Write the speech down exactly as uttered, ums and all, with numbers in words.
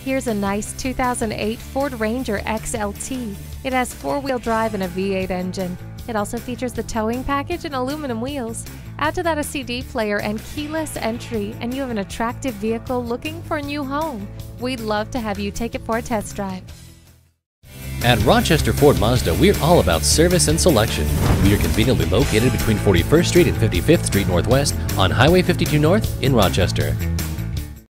Here's a nice two thousand eight Ford Ranger X L T. It has four-wheel drive and a V eight engine. It also features the towing package and aluminum wheels. Add to that a C D player and keyless entry, and you have an attractive vehicle looking for a new home. We'd love to have you take it for a test drive. At Rochester Ford Mazda, we're all about service and selection. We are conveniently located between forty-first Street and fifty-fifth Street Northwest on Highway fifty-two North in Rochester.